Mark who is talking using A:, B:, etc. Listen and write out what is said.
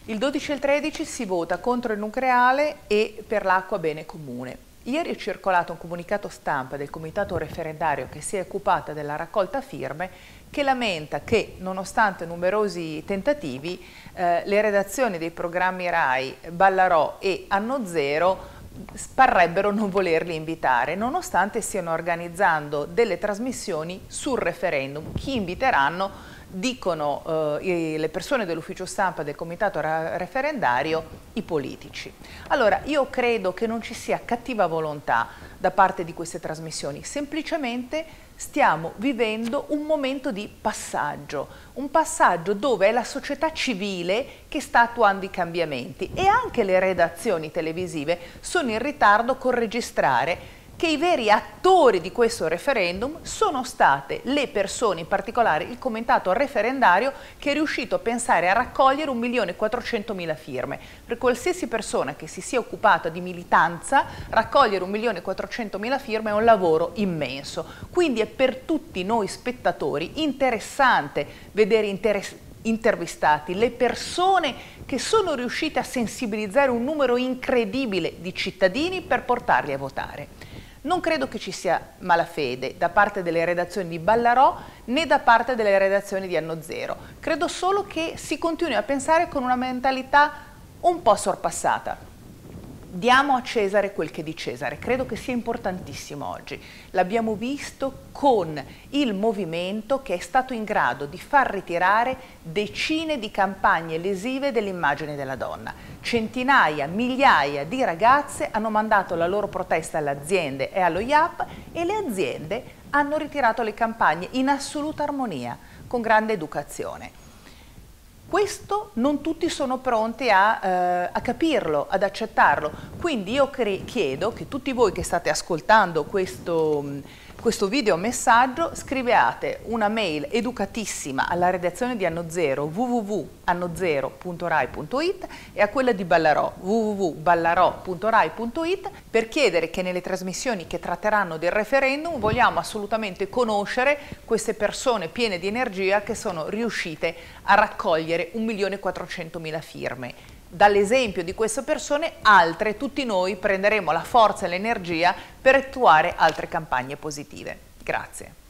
A: Il 12 e il 13 si vota contro il nucleare e per l'acqua bene comune. Ieri è circolato un comunicato stampa del comitato referendario che si è occupata della raccolta firme che lamenta che, nonostante numerosi tentativi, le redazioni dei programmi RAI, Ballarò e Anno Zero parrebbero non volerli invitare, nonostante stiano organizzando delle trasmissioni sul referendum. Chi inviteranno? Dicono le persone dell'ufficio stampa del comitato referendario, i politici. Allora, io credo che non ci sia cattiva volontà da parte di queste trasmissioni, semplicemente stiamo vivendo un momento di passaggio, un passaggio dove è la società civile che sta attuando i cambiamenti e anche le redazioni televisive sono in ritardo col registrare che i veri attori di questo referendum sono state le persone, in particolare il comitato referendario che è riuscito a pensare a raccogliere 1.400.000 firme. Per qualsiasi persona che si sia occupata di militanza, raccogliere 1.400.000 firme è un lavoro immenso. Quindi è per tutti noi spettatori interessante vedere intervistati le persone che sono riuscite a sensibilizzare un numero incredibile di cittadini per portarli a votare. Non credo che ci sia malafede da parte delle redazioni di Ballarò né da parte delle redazioni di Anno Zero. Credo solo che si continui a pensare con una mentalità un po' sorpassata. Diamo a Cesare quel che è di Cesare, credo che sia importantissimo oggi. L'abbiamo visto con il movimento che è stato in grado di far ritirare decine di campagne lesive dell'immagine della donna. Centinaia, migliaia di ragazze hanno mandato la loro protesta alle aziende e allo IAP e le aziende hanno ritirato le campagne in assoluta armonia, con grande educazione. Questo non tutti sono pronti a capirlo, ad accettarlo, quindi io chiedo che tutti voi che state ascoltando questo video messaggio scriviate una mail educatissima alla redazione di Anno Zero www.annozero.rai.it e a quella di Ballarò www.ballarò.rai.it per chiedere che nelle trasmissioni che tratteranno del referendum vogliamo assolutamente conoscere queste persone piene di energia che sono riuscite a raccogliere 1.400.000 firme. Dall'esempio di queste persone, altre, tutti noi prenderemo la forza e l'energia per attuare altre campagne positive. Grazie.